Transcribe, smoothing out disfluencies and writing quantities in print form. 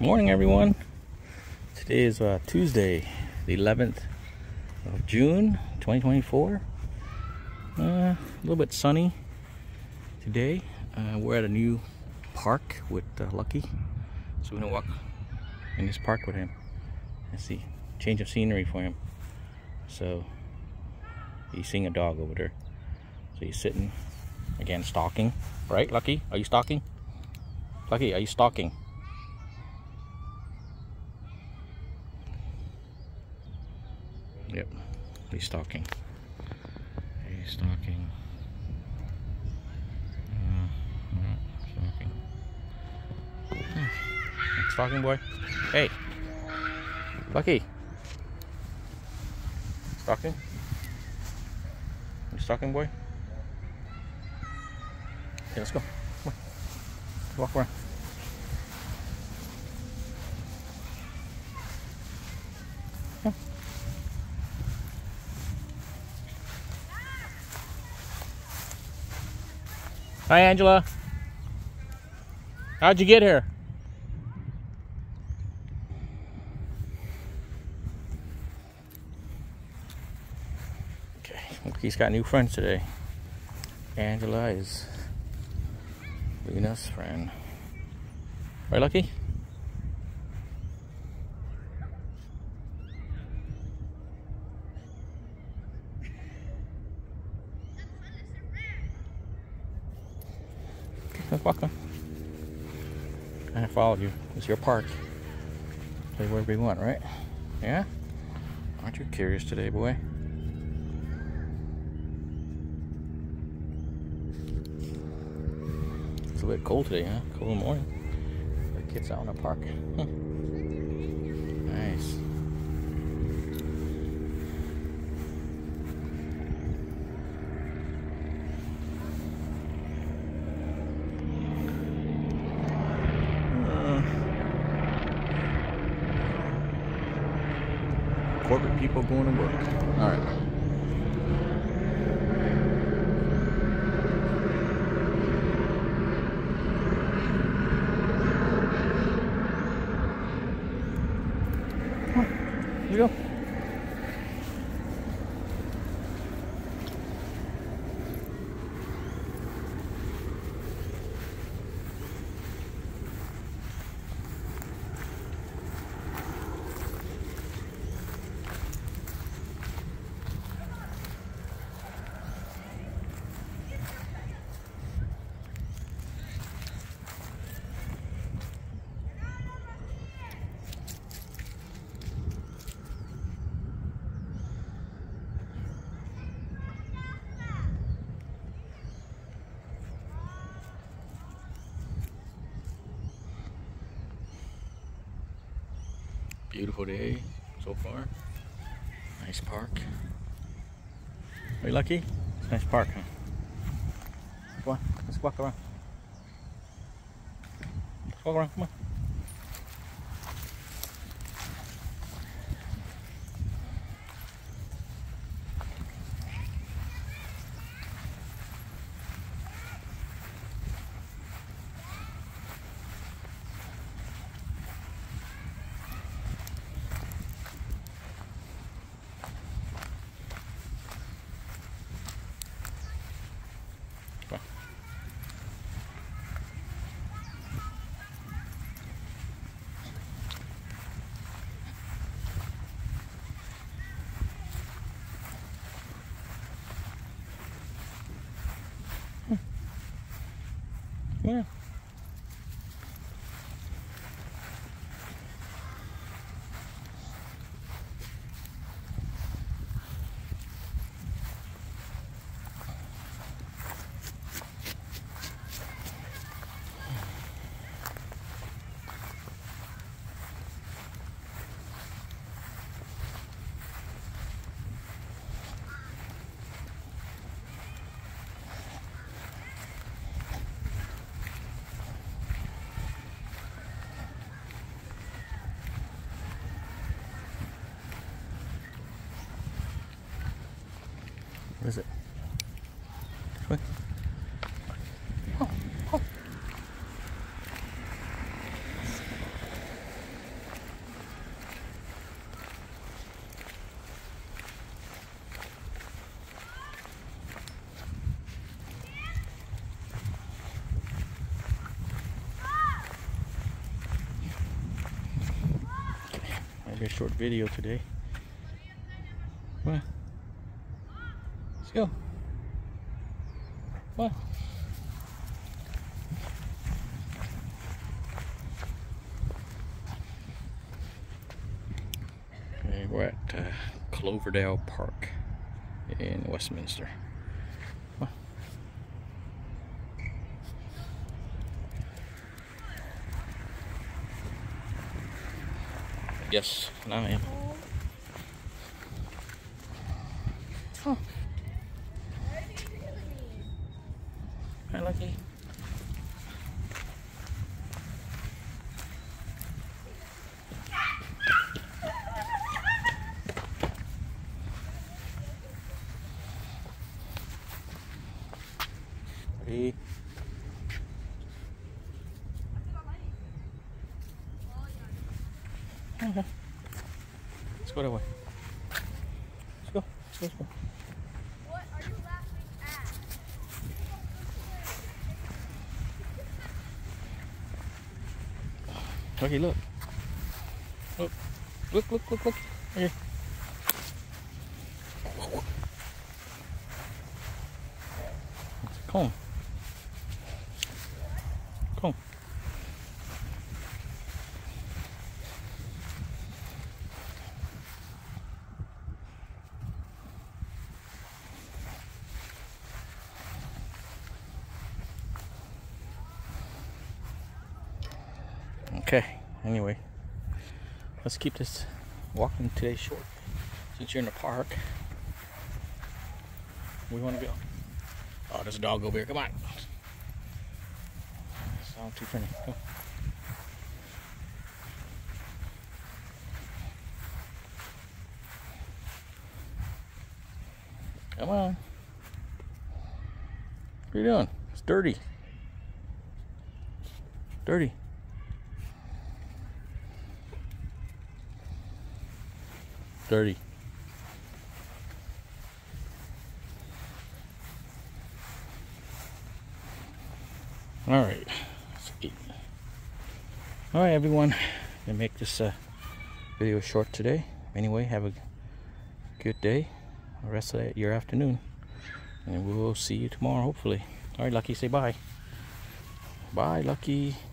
Morning, everyone. Today is Tuesday, the 11th of June, 2024. A little bit sunny today. We're at a new park with Lucky, so we're gonna walk in this park with him and see change of scenery for him. So he's seeing a dog over there, so he's sitting again stalking, right? Lucky, are you stalking? Lucky, are you stalking? Yep, he's stalking. He's stalking. Stalking. Stalking boy. Hey, Lucky. Stalking. You stalking boy? Okay, let's go. Come on. Let's walk around. Come. Hi, Angela. How'd you get here? Okay, he's got new friends today. Angela is Luna's friend. Right, Lucky? Let's walk on. I followed you. It's your park. Play wherever you want, right? Yeah? Aren't you curious today, boy? It's a bit cold today, huh? Cold in the morning. The kids out in the park. Nice. Corporate people going to work. All right. Come on. Here you go. Beautiful day so far. Nice park. Are you lucky? It's a nice park, huh? Come on, let's walk around. Let's walk around, come on. Yeah. What is it? What? Oh, oh. be a short video today. Come on. Let's go. Come on. Okay, we're at Cloverdale Park in Westminster. Come on. Yes, 9. Oh. Hi, Lucky. Ready? Okay. Let's go that way. Let's go. Let's go. What are you laughing at? Okay, look. Look. Okay. Come. Come. Okay, anyway, let's keep this walking today short. Since you're in the park, we want to go. Oh, there's a dog over here. Come on. Sound too friendly. Come. Come on. What are you doing? It's dirty. Dirty. Dirty. All right. Let's eat. All right, everyone. Gonna make this video short today. Anyway, have a good day. The rest of your afternoon, and we will see you tomorrow, hopefully. All right, Lucky. Say bye. Bye, Lucky.